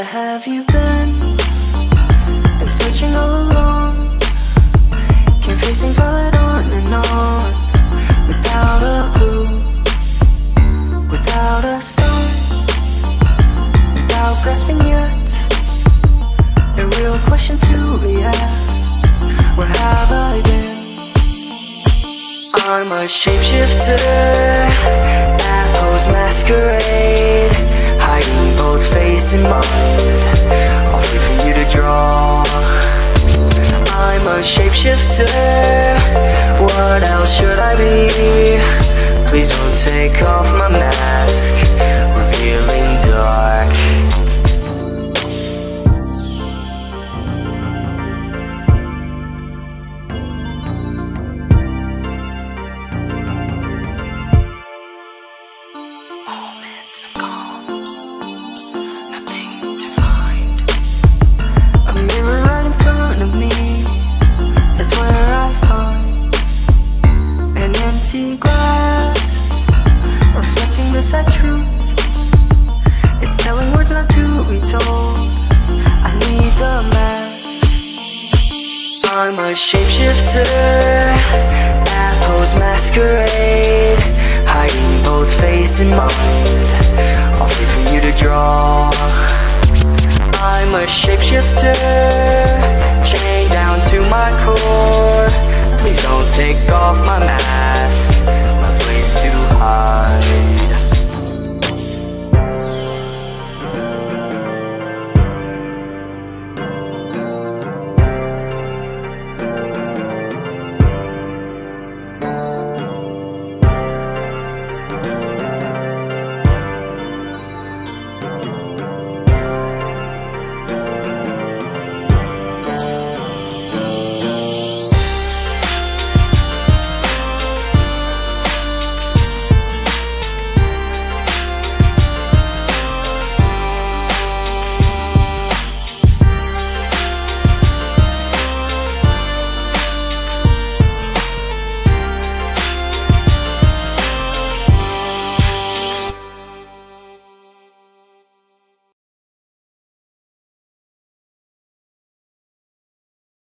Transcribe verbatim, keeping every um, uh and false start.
have you been? Been searching all along. Can't face things while it on and on. Without a clue, without a sign, without grasping yet. The real question to be asked: where have I been? I'm a shapeshifter that pose masquerade, hiding both face and mind, all free for you to draw. I'm a shapeshifter, what else should I be? Please don't take off my mask, revealing dark. Moments of calm, nothing to find. A mirror right in front of me, that's where I find an empty glass, reflecting the sad truth. It's telling words not to be told. I need the mask. I'm a shapeshifter that pose masquerade, hiding both face and mind, all free for you to draw. I'm a shapeshifter, chained down to my core. Please don't take off my mask.